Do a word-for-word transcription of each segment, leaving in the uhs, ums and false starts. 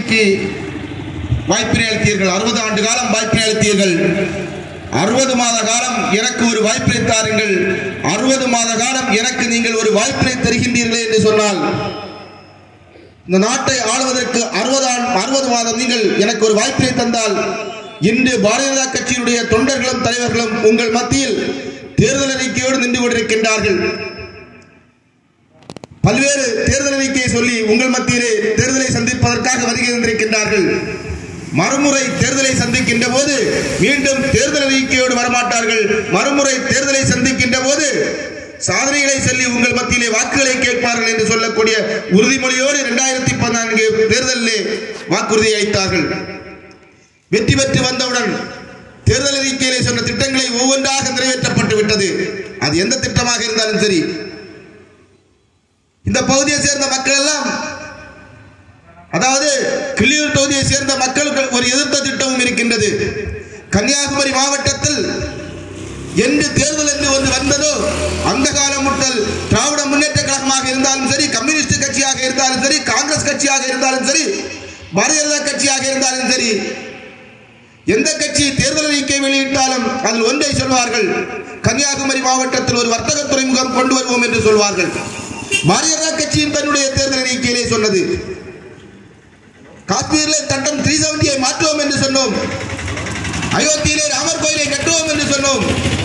ஆட்சிக்கு வாய்ப்பினை அளித்தீர்கள். அறுபது ஆண்டு காலம் வாய்ப்பினை அளித்தீர்கள். அறுபது மாத காலம் எனக்கு ஒரு வாய்ப்பினை தாருங்கள், அறுபது மாத காலம் எனக்கு நீங்கள் ஒரு வாய்ப்பினை தருகின்றீர்களே என்று சொன்னால், இந்த நாட்டை ஆளுவதற்கு அறுபது அறுபது மாதம் நீங்கள் எனக்கு ஒரு வாய்ப்பினை தந்தால், இன்று பாரதிய ஜனதா கட்சியினுடைய தொண்டர்களும் தலைவர்களும் உங்கள் மத்தியில் தேர்தல் அறிக்கையோடு நின்று கொண்டிருக்கின்றார்கள். பல்வேறு தேர்தல் அறிக்கையை சொல்லி உங்கள் மத்தியிலே தேர்தலை சந்திப்பதற்காக வருகை தந்திருக்கின்றார்கள். மறுமுறை தேர்தலை சந்திக்கின்ற போது மீண்டும் தேர்தல் அறிக்கையோடு வரமாட்டார்கள். மறுமுறை தேர்தலை சந்திக்கின்ற போது சாதனைகளை சொல்லி உங்கள் மத்தியிலே வாக்குகளை கேட்பார்கள் என்று சொல்லக்கூடிய உறுதிமொழியோடு இரண்டாயிரத்தி பதினான்கு தேர்தலிலே வாக்குறுதி அளித்தார்கள். வெற்றி பெற்று வந்தவுடன் தேர்தல் அறிக்கையிலே சொன்ன திட்டங்களை ஒவ்வொன்றாக நிறைவேற்றப்பட்டு விட்டது. அது எந்த திட்டமாக இருந்தாலும் சரி, இந்த பகுதியை சேர்ந்த மக்கள் எல்லாம், அதாவது கிள்ளியூர் தொகுதியை சேர்ந்த மக்களுக்கு ஒரு எதிர்த்த திட்டமும் இருக்கின்றது. கன்னியாகுமரி மாவட்டத்தில் என்று தேர்தல் என்று ஒன்று வந்ததோ அந்த காலம் முதல் திராவிட முன்னேற்ற கழகமாக இருந்தாலும் சரி, கம்யூனிஸ்ட் கட்சியாக இருந்தாலும் சரி, காங்கிரஸ் கட்சியாக இருந்தாலும் சரி, பாரதிய ஜனதா கட்சியாக இருந்தாலும் சரி, எந்த கட்சி தேர்தல் அறிக்கை வெளியிட்டாலும் அதில் ஒன்றை சொல்வார்கள், கன்னியாகுமரி மாவட்டத்தில் ஒரு வர்த்தக துறைமுகம் கொண்டு வருவோம் என்று சொல்வார்கள். பாரதிய ஜனதா கட்சியின் தன்னுடைய தேர்தல் அறிக்கையிலே சொன்னது, காஷ்மீரில் சட்டம் த்ரீ செவன்டியை மாற்றுவோம் என்று சொன்னோம், அயோத்தியிலே ராமர் கோயிலை கட்டுவோம் என்று சொன்னோம்.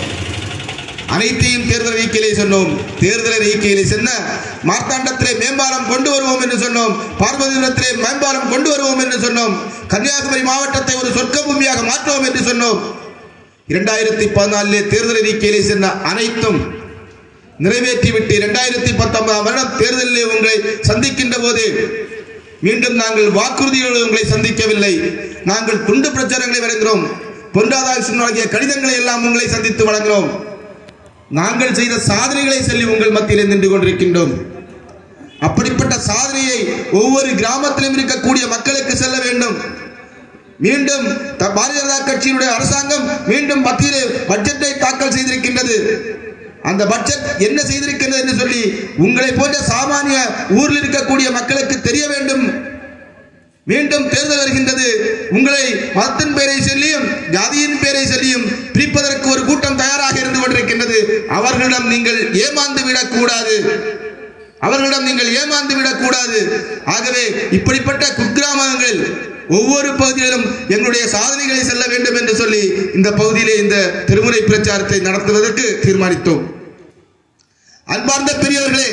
அனைத்தையும் தேர்தல் அறிக்கையிலே சொன்னோம். தேர்தல் அறிக்கையிலே சொன்ன மார்த்தாண்டத்திலே மேம்பாலம் கொண்டு வருவோம் என்று சொன்னோம், பார்வதிபுரத்திலே மேம்பாலம் கொண்டு வருவோம் என்று சொன்னோம், கன்னியாகுமரி மாவட்டத்தை ஒரு சொர்க்க பூமியாக மாற்றுவோம் என்று சொன்னோம். இரண்டாயிரத்தி பதினாலிலே தேர்தல் அறிக்கையிலே சொன்ன அனைத்தும் நிறைவேற்றிவிட்டு இரண்டாயிரத்தி பத்தொன்பதாம் வருடம் தேர்தலில் உங்களை சந்திக்கின்ற போது மீண்டும் நாங்கள் வாக்குறுதியோடு உங்களை சந்திக்கவில்லை, நாங்கள் துண்டு பிரச்சாரங்களை வழங்குகிறோம், பொன்ராதாகிருஷ்ணன் வழங்கிய கடிதங்களை எல்லாம் உங்களை சந்தித்து வழங்குகிறோம், நாங்கள் செய்த சாதனைகளை சொல்லி உங்கள் மத்தியில் நின்று கொண்டிருக்கின்றோம். அப்படிப்பட்ட சாதனையை ஒவ்வொரு கிராமத்திலும் இருக்கக்கூடிய மக்களுக்கு செல்ல வேண்டும். மீண்டும் பாரதிய ஜனதா கட்சியினுடைய அரசாங்கம் மீண்டும் மத்தியிலே பட்ஜெட்டை தாக்கல் செய்திருக்கின்றது. அந்த பட்ஜெட் என்ன செய்திருக்கிறது என்று சொல்லி உங்களை போன்ற சாமானிய ஊரில் இருக்கக்கூடிய மக்களுக்கு தெரிய வேண்டும். மீண்டும் தேர்தல் வருகின்றது, உங்களை மதத்தின் பெயரை சொல்லியும் ஜாதியின் பெயரை சொல்லியும் பிரிப்பதற்கு ஒரு கூட்டம் தயாராக இருந்து கொண்டிருக்கின்றது. அவர்களிடம் நீங்கள் ஏமாந்து விடக்கூடாது, அவர்களிடம் நீங்கள் ஏமாந்து விடக்கூடாது. ஆகவே இப்படிப்பட்ட குக்கிராமங்களில் ஒவ்வொரு பகுதியிலும் எங்களுடைய சாதனைகளை செல்ல வேண்டும் என்று சொல்லி இந்த பகுதியிலே இந்த திருமுறை பிரச்சாரத்தை நடத்துவதற்கு தீர்மானித்தோம். அன்பார்ந்த பெரியவர்களே,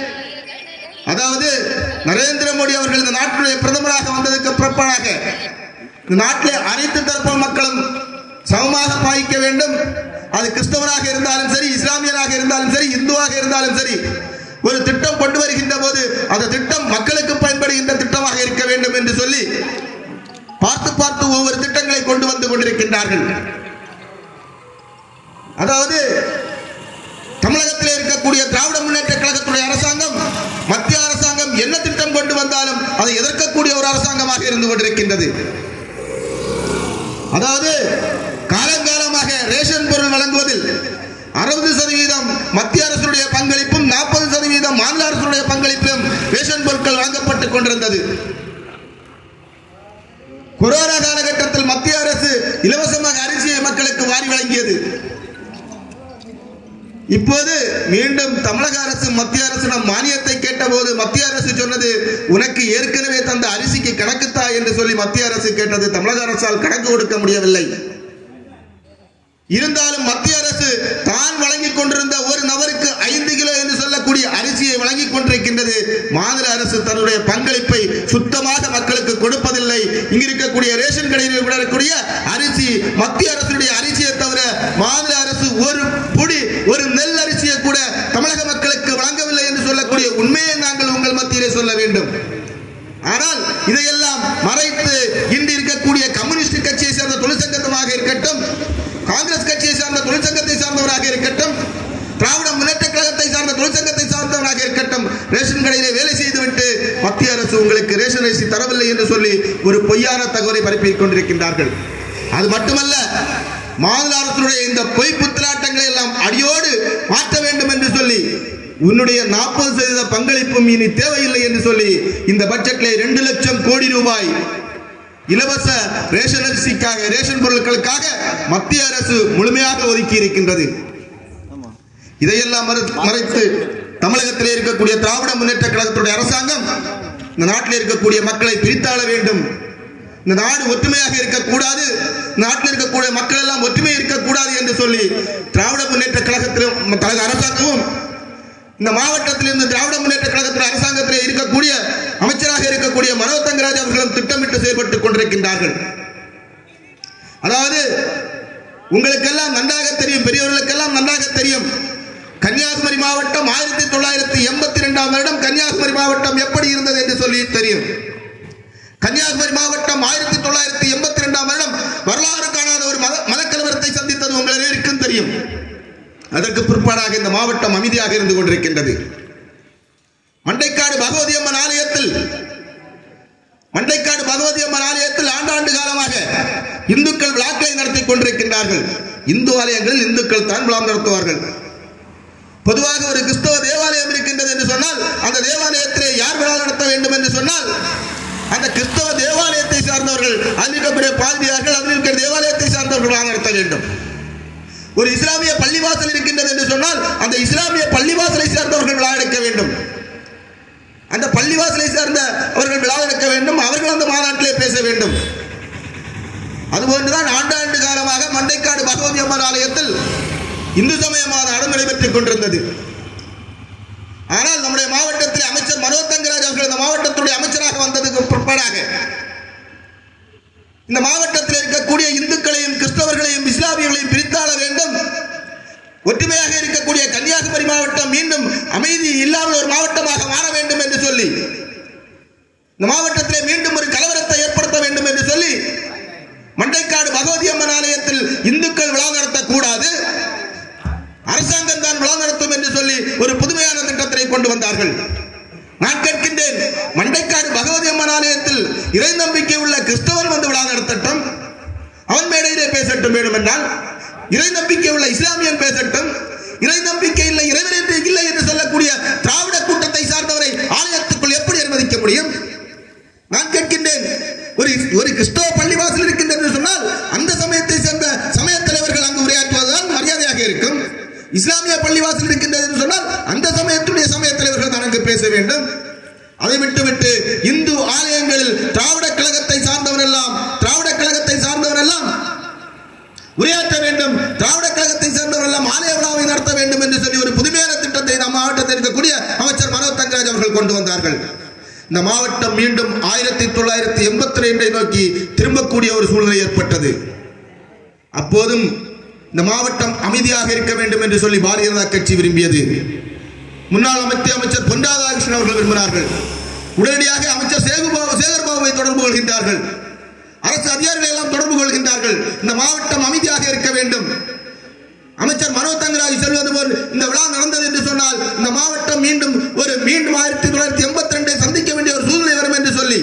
அதாவது நரேந்திர மோடி அவர்கள் இந்த நாட்டுடைய பிரதமராக வந்ததற்கு பிற்பாடாக இந்த நாட்டிலே அனைத்து தரப்பு மக்களும் சமமாக பாதிக்க வேண்டும். அது கிறிஸ்தவராக இருந்தாலும் சரி, இஸ்லாமியராக இருந்தாலும் சரி, இந்துவாக இருந்தாலும் சரி, ஒரு திட்டம் கொண்டு வருகின்ற போது அந்த திட்டம் மக்களுக்கு பயன்படுகின்ற திட்டமாக இருக்க வேண்டும் என்று சொல்லி பார்த்து பார்த்து ஒவ்வொரு திட்டங்களை கொண்டு வந்து கொண்டிருக்கின்றார்கள். அதாவது தமிழகத்தில் இருக்கக்கூடிய திராவிட முன்னேற்ற கழகத்துடைய அரசாங்கம், மத்திய அரசாங்கம் என்ன திட்டம் கொண்டு வந்தாலும் அதை எதிர்க்கக்கூடிய ஒரு அரசாங்கமாக இருந்து கொண்டிருக்கின்றது. அதாவது காலங்காலமாக ரேஷன் பொருள் வழங்குவதில் அறுபது சதவீதம் மத்திய அரசுடைய பங்களிப்பும் நாற்பது சதவீதம் மாநில அரசுடைய பங்களிப்பிலும் ரேஷன் பொருட்கள் வழங்கப்பட்டுக் கொண்டிருந்தது. கொரோனா காலகட்டத்தில் மத்திய அரசு இலவசமாக அரிசியை மக்களுக்கு வாரி வழங்கியது. இப்போது மீண்டும் தமிழக அரசு மத்திய அரசிடம் மானியத்தை கேட்டபோது மத்திய அரசு சொன்னது, உனக்கு ஏற்கனவே தந்த அரிசிக்கு கணக்குத்தா என்று சொல்லி மத்திய அரசு கேட்டது. தமிழக அரசால் கணக்கு கொடுக்க முடியவில்லை. இருந்தாலும் மத்திய அரசு தான் வழங்கிக் கொண்டிருந்த ஒரு நபருக்கு ஐந்து கிலோ என்று சொல்லக்கூடிய அரிசியை வழங்கிக் கொண்டிருக்கின்றது. மாநில அரசு தன்னுடைய பங்களிப்பை சுத்தமாக மக்களுக்கு கொடுப்பதில்லை. இங்கு இருக்கக்கூடிய ரேஷன் கடையில் விடக்கூடிய அரிசி மத்திய அரசுடைய அரிசியை தவிர மாநில அரசு ஒரு பொடி ஒரு நெல் அரிசியை கூட தமிழக மக்களுக்கு வழங்கவில்லை என்று சொல்லக்கூடிய உண்மையை நாங்கள் உங்கள் மத்தியிலே சொல்ல வேண்டும். ஆனால் இதையெல்லாம் மறைத்து இன்று இருக்கக்கூடிய கம்யூனிஸ்ட் கட்சியை சேர்ந்த தொழிற்சங்கமாக இருக்கட்டும், காங்கிரஸ் கட்சியை சார்ந்த தொழிற்சங்கத்தை சார்ந்தவராக இருக்கட்டும், திராவிட முன்னேற்ற கழகத்தை சார்ந்த தொழிற்சங்கத்தை சார்ந்தவராக இருக்கட்டும், ரேஷன் கடையிலே வேலை செய்துவிட்டு மத்திய அரசு உங்களுக்கு ரேஷன் அரிசி தரவில்லை என்று சொல்லி ஒரு பொய்யான தகவலை பரப்பிக் கொண்டிருக்கின்றார்கள். அது மட்டுமல்ல, மாநில அரசுடைய இந்த பொய் புத்திராட்டங்களை எல்லாம் அடியோடு மாற்ற வேண்டும் என்று சொல்லி உன்னுடைய நாற்பது சதவீத பங்களிப்பும் இனி தேவையில்லை என்று சொல்லி இந்த பட்ஜெட்டில் இரண்டு லட்சம் கோடி ரூபாய் இலவச ரேஷன் அரிசிக்காக ரேஷன் பொருட்களுக்காக மத்திய அரசு முழுமையாக ஒதுக்கி இருக்கின்றது. இதையெல்லாம் மறைத்து தமிழகத்திலே இருக்கக்கூடிய திராவிட முன்னேற்ற கழகத்துடைய அரசாங்கம் இந்த நாட்டில் இருக்கக்கூடிய மக்களை பிரித்தாள வேண்டும், இந்த நாடு ஒற்றுமையாக இருக்கக்கூடாது, நாட்டில் இருக்கக்கூடிய மக்கள் எல்லாம் ஒற்றுமை இருக்கக்கூடாது என்று சொல்லி திராவிட முன்னேற்ற கழகத்திலும் கழக அரசாங்கமும் இந்த மாவட்டத்தில் இருந்து திராவிட முன்னேற்ற கழகத்தில் அரசாங்கத்தில் இருக்கக்கூடிய அமைச்சராக இருக்கக்கூடிய மனோ தங்கராஜ் அவர்களும் திட்டமிட்டு செயல்பட்டுக் கொண்டிருக்கின்றார்கள். அதாவது உங்களுக்கெல்லாம் நன்றாக தெரியும், பெரியவர்களுக்கெல்லாம் நன்றாக தெரியும், கன்னியாகுமரி மாவட்டம் ஆயிரத்தி தொள்ளாயிரத்தி எண்பத்தி இரண்டாம் வருடம் கன்னியாகுமரி மாவட்டம் எப்படி இருந்தது என்று சொல்லி தெரியும். கன்னியாகுமரி மாவட்டம் ஆயிரத்தி தொள்ளாயிரத்தி எண்பத்தி இரண்டாம் வருடம் வரலாறு காணாத ஒரு மதக்கலவரத்தை சந்தித்தது உங்கள் அனைவருக்கும் தெரியும். அதற்கு பிற்பாடாக இந்த மாவட்டம் அமைதியாக இருந்து கொண்டிருக்கின்றது. மண்டைக்காடு பகவதி அம்மன் ஆலயத்தில் மண்டைக்காடு பகவதி அம்மன் ஆலயத்தில் ஆண்டாண்டு காலமாக இந்துக்கள் விழாக்களை நடத்தி கொண்டிருக்கின்றார்கள். இந்து ஆலயங்களில் இந்துக்கள் தான் விழா நடத்துவார்கள். பொதுவாக ஒரு கிறிஸ்தவ தேவாலயம் இருக்கின்றது என்று சொன்னால் அந்த தேவாலயத்திலே யார் விழா நடத்த வேண்டும் என்று சொன்னால் அந்த கிறிஸ்தவ தேவாலயத்தை சார்ந்தவர்கள், அதில் இருக்கக்கூடிய பாதிரியார்கள், அதில் இருக்கிற தேவாலயத்தை சார்ந்தவர்கள் விழா நடத்த வேண்டும். ஒரு இஸ்லாமிய பள்ளிவாசல் இருக்கின்றது என்று சொன்னால் அந்த இஸ்லாமிய பள்ளிவாசலை சார்ந்தவர்கள் விழா எடுக்க வேண்டும். அந்த பள்ளிவாசலை சார்ந்த அவர்கள் விழா எடுக்க வேண்டும், அவர்கள் அந்த மாநாட்டிலே பேச வேண்டும். அதுபோன்றுதான் ஆண்டாண்டு காலமாக மண்டைக்காடு பகவதி அம்மன் ஆலயத்தில் இந்து சமய மாநாடு நடைபெற்றுக் கொண்டிருந்தது. ஆனால் நம்முடைய மாவட்டத்தில் அமைச்சர் மனோ தங்கராஜ் அவர்கள் இந்த மாவட்டத்துடைய அமைச்சராக வந்ததுக்கு பிற்பாடாக இந்த மாவட்டத்தில் இருக்கக்கூடிய இந்துக்களையும் கிறிஸ்தவர்களையும் இஸ்லாமியர்களையும் பிரித்தாள வேண்டும், ஒற்றுமையாக இருக்கக்கூடிய கன்னியாகுமரி மாவட்டம் மீண்டும் அமைதி இல்லாமல் ஒரு மாவட்டமாக மாற வேண்டும் என்று சொல்லி இந்த மாவட்டத்திலே மீண்டும் ஒரு கலவரத்தை ஏற்படுத்த வேண்டும் என்று சொல்லி மண்டைக்காடு பகவதி அம்மன் ஆலயத்தில் இந்துக்கள் விழா நடத்தக்கூடாது, அரசாங்கம் தான் விழா நடத்தும் என்று சொல்லி ஒரு புதுமையான திட்டத்தை கொண்டு வந்தார்கள். நான் கேட்கின்றேன், மண்டைக்காடு பகவதி அம்மன் ஆலயத்தில் இறை நம்பிக்கை உள்ள கிறிஸ்தவன் வந்து விழா நடத்தட்டும், அவன் மேடையிலே பேசட்டும். வேண்டும் என்றால் இறை நம்பிக்கை உள்ள இஸ்லாமியன் பேசட்டும். இறை நம்பிக்கை இல்லை, இறைவன் இல்லை என்று சொல்லக்கூடிய திராவிட கூட்டத்தை சார்ந்தவரை ஆலயத்துக்குள் எப்படி அனுமதிக்க முடியும்? நான் கேட்கின்றேன், ஒரு ஒரு கிறிஸ்தவ பள்ளிவாசல் இருக்கின்றது என்று சொன்னால் அந்த சமயத்தை சேர்ந்த சமய தலைவர்கள் அங்கு உரையாற்றுவதுதான் மரியாதையாக இருக்கும். இஸ்லாமிய பள்ளிவாசல் இருக்கின்றது என்று சொன்னால் அந்த சமயத்துடைய சமய தலைவர்கள் தான் அங்கு பேச வேண்டும். அதை விட்டுவிட்டு இந்து ஆலயங்களில் திராவிட கழகத்தை சார்ந்தவர் எல்லாம் திராவிட கழகத்தை சார்ந்தவர் எல்லாம் உரையாற்ற வேண்டும், திராவிட கழகத்தை சேர்ந்தவர் எல்லாம் ஆலய விழாவை நடத்த வேண்டும் என்று சொல்லி ஒரு புதுமையான திட்டத்தை நம் மாவட்டத்தில் இருக்கக்கூடிய அமைச்சர் மனோ தங்கராஜ் அவர்கள் கொண்டு வந்தார்கள். இந்த மாவட்டம் மீண்டும் ஆயிரத்தி தொள்ளாயிரத்தி எண்பத்தி ரெண்டை நோக்கி திரும்பக்கூடிய ஒரு சூழ்நிலை ஏற்பட்டது. அப்போதும் இந்த மாவட்டம் அமைதியாக இருக்க வேண்டும் என்று சொல்லி பாரதிய ஜனதா கட்சி விரும்பியது. முன்னாள் மத்திய அமைச்சர் பொன் ராதாகிருஷ்ணன் அவர்கள் விரும்பினார்கள். உடனடியாக அமைச்சர் சேகுபாபு சேகர்பாபுவை தொடர்பு கொள்கின்றார்கள், அரசு அதிகாரிகளை எல்லாம் தொடர்பு கொள்கின்றார்கள். இந்த மாவட்டம் அமைதியாக இருக்க வேண்டும். அமைச்சர் மனோ தங்கராஜ் சொல்வது போல் இந்த விழா நடந்தது என்று சொன்னால் இந்த மாவட்டம் மீண்டும் ஒரு மீண்டும் ஆயிரத்தி தொள்ளாயிரத்தி எண்பத்தி ரெண்டை சந்திக்க வேண்டிய ஒரு சூழ்நிலை வரும் என்று சொல்லி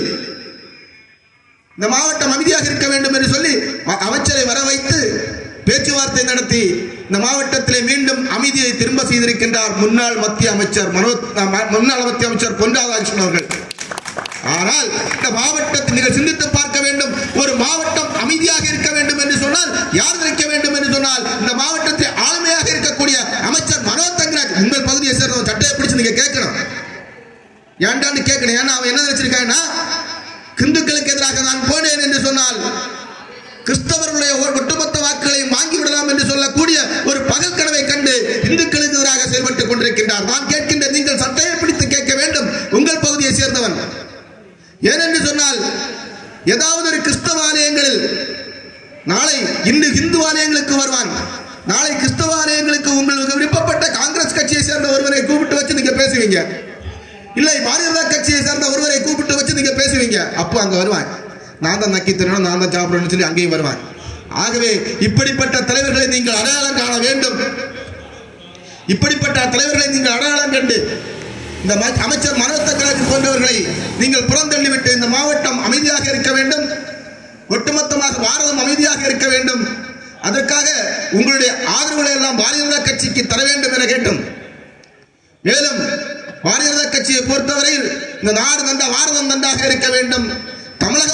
இந்த மாவட்டம் அமைதியாக இருக்க வேண்டும் என்று சொல்லி அமைச்சரை வர வைத்து பேச்சுவார்த்தை நடத்தி இந்த மாவட்டத்திலே மீண்டும் அமைதியை திரும்ப செய்திருக்கின்றார் முன்னாள் மத்திய அமைச்சர் மனோ முன்னாள் மத்திய அமைச்சர் பொன் ராதாகிருஷ்ணன் அவர்கள். ஆனால் இந்த மாவட்டத்தை நீங்கள் சிந்தித்து பார்க்க வேண்டும். ஒரு மாவட்டம் அமைதியாக இருக்க வேண்டும் என்று சொன்னால் யார் இருக்க வேண்டும் என்று சொன்னால் இந்த மாவட்டத்தில் ஆளுமையாக இருக்கக்கூடிய அமைச்சர் மனோ தங்கராஜ். உங்கள் பகுதியை சேர்ந்த சட்டையை பிடிச்சு நீங்க கேட்கணும், ஏன்டான்னு கேட்கணும். ஏன்னா அவன் என்ன நினைச்சிருக்காங்கன்னா இந்துக்களுக்கு எதிராக நான் போனேன் என்று சொன்னால் கிறிஸ்தவர்களுடைய ஒட்டுமொத்த வாக்குகளையும் வாங்கி விடலாம் என்று சொல்லக்கூடிய ஒரு பகல் கனவை கண்டு இந்துக்களுக்கு எதிராக செயல்பட்டுக் கொண்டிருக்கின்றார். நான் கேட்கின்ற நீங்கள் சட்டையை பிடித்து கேட்க வேண்டும், உங்கள் பகுதியை சேர்ந்தவன். ஏனென்று சொன்னால் ஏதாவது ஒரு கிறிஸ்தவ ஆலயங்களில் நாளை இன்று இந்து ஆலயங்களுக்கு வருவான், நாளை கிறிஸ்தவ ஆலயங்களுக்கு உங்களுக்கு விருப்பப்பட்ட காங்கிரஸ் கட்சியை சேர்ந்த ஒருவரை கூப்பிட்டு வச்சு நீங்க பேசுவீங்க, இல்லை பாரதிய ஜனதா கட்சியை சேர்ந்த ஒருவரை கூப்பிட்டு வச்சு நீங்க பேசுவீங்க. அப்போ அங்க வருவான், நான் தான் நக்கி தரணும், நான் தான் சாப்பிடணும்னு சொல்லி அங்கேயும் வருவான். ஆகவே இப்படிப்பட்ட தலைவர்களை நீங்கள் அடையாளம் காண வேண்டும். இப்படிப்பட்ட தலைவர்களை நீங்கள் அடையாளம் கண்டு இந்த அமைச்சர் மனோ தங்கராஜ் போன்றவர்களை நீங்கள் புறந்தள்ளிவிட்டு இந்த மாவட்டம் அமைதியாக இருக்க வேண்டும், ஒட்டுமொத்தமாக பாரதம் அமைதியாக இருக்க வேண்டும். அதற்காக உங்களுடைய ஆதரவுகளை எல்லாம் பாரதிய ஜனதா கட்சிக்கு தர வேண்டும் என கேட்டும். மேலும் பாரதிய ஜனதா கட்சியை பொறுத்தவரையில் இந்த நாடு நன்றாக பாரதம் நன்றாக இருக்க வேண்டும், தமிழகம் நன்றாக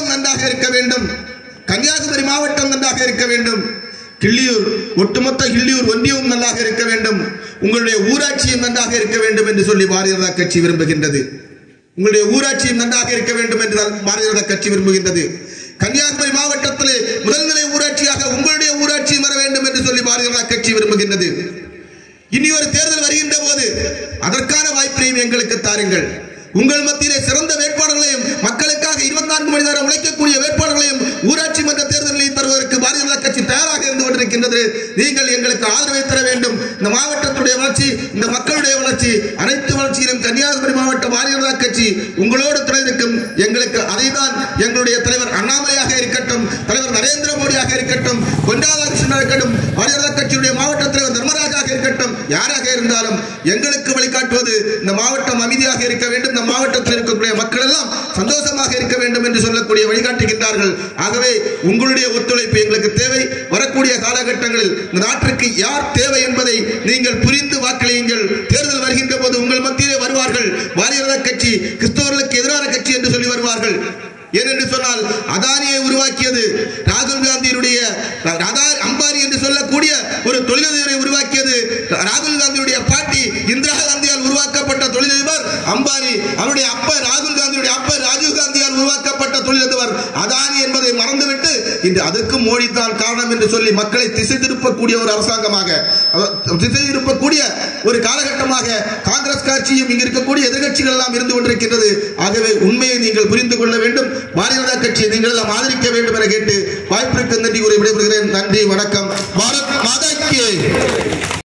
இருக்க வேண்டும். கன்னியாகுமரி மாவட்டம் நன்றாக இருக்க வேண்டும். கிள்ளியூர் ஒட்டுமொத்த கிள்ளியூர் ஒன்றியமும் நன்றாக இருக்க வேண்டும். உங்களுடைய ஊராட்சியும் நன்றாக இருக்க வேண்டும் என்று சொல்லி பாரதிய ஜனதா கட்சி விரும்புகின்றது. உங்களுடைய ஊராட்சியும் நன்றாக இருக்க வேண்டும் என்று பாரதிய ஜனதா கட்சி விரும்புகின்றது. கன்னியாகுமரி மாவட்டத்திலே முதல்நிலை ஊராட்சியாக உங்களுடைய ஊராட்சியும் வர வேண்டும் என்று சொல்லி பாரதிய ஜனதா கட்சி விரும்புகின்றது. இனி ஒரு தேர்தல் வருகின்ற போது அதற்கான வாய்ப்பையும் எங்களுக்கு தாருங்கள். உங்கள் மத்தியிலே சிறந்த வேட்பாளர்களையும் மக்களுக்காக இருபத்தி நான்கு மணி நேரம் உழைக்கக்கூடிய வேட்பாளர்களையும் ஊராட்சி மன்ற தேர்தலில் தருவதற்கு பாரதிய ஜனதா கட்சி தயாராக இருந்து கொண்டிருக்கின்றது. நீங்கள் எங்களுக்கு ஆதரவை தர வேண்டும். இந்த மாவட்டத்துடைய வளர்ச்சி, இந்த மக்களுடைய வளர்ச்சி, அனைத்து வளர்ச்சியிலும் கன்னியாகுமரி மாவட்ட பாரதிய ஜனதா கட்சி உங்களோடு துணை நிற்கும். எங்களுக்கு அதைதான் எங்களுடைய தலைவர் அண்ணாமலையாக இருக்கட்டும், தலைவர் நரேந்திர மோடியாக இருக்கட்டும், பொன் ராதாகிருஷ்ணன் இருக்கட்டும், பாரதிய ஜனதா கட்சியுடைய மாவட்ட தலைவர் தர்மராஜாக இருக்கட்டும், யாராக இருந்தாலும் எங்களுக்கு வழிகாட்டுவது இந்த மாவட்டம் அமைதியாக இருக்க வேண்டும், இந்த மாவட்டத்தில் இருக்கக்கூடிய மக்கள் எல்லாம் சந்தோஷமாக இருக்க வேண்டும் என்று சொல்லக்கூடிய வழிகாட்டுகின்றார்கள். ஆகவே உங்களுடைய ஒத்துழைப்பு எங்களுக்கு தேவை. வரக்கூடிய காலகட்டங்களில் இந்த நாட்டிற்கு யார் தேவை என்பதை நீங்கள் புரிந்து வாக்களியுங்கள். தேர்தல் வருகின்ற போது உங்கள் மத்தியிலே வருவார்கள். பாரதிய ஜனதா கட்சி கிறிஸ்தவர்களுக்கு எதிரான கட்சி என்று சொல்லி வருவார்கள். ஏனென்று சொன்னால் அதானியை உருவாக்கியது ராகுல் காந்தியுடைய அம்பானி என்று சொல்லக்கூடிய ஒரு தொழிலதிபரை உருவாக்கியது ராகுல் காந்தியுடைய பாட்டி இந்திரா காந்தியால் உருவாக்கப்பட்ட தொழிலதிபர் அம்பானி. அவருடைய அப்பர் ராகுல் காந்தியுடைய அப்பர் ராஜீவ் காந்தியால் உருவாக்கப்பட்ட தொழிலதிபர் அதானி என்பதை மறந்துவிட்டு இன்று அதற்கு மோடி தான் காரணம் என்று சொல்லி மக்களை திசை திருப்பக்கூடிய ஒரு அரசாங்கமாக, திசை திருப்பக்கூடிய ஒரு காலகட்டமாக காங்கிரஸ் கட்சியும் இங்கு இருக்கக்கூடிய எதிர்கட்சிகள் எல்லாம் இருந்து கொண்டிருக்கின்றது. ஆகவே உண்மையை நீங்கள் புரிந்து கொள்ள வேண்டும். பாரதிய ஜனதா கட்சியை நீங்கள் எல்லாம் ஆதரிக்க வேண்டும் என கேட்டு வாய்ப்பிற்கு நன்றி கூறி விடைபெறுகிறேன். நன்றி, வணக்கம். பாரத் மாதா கி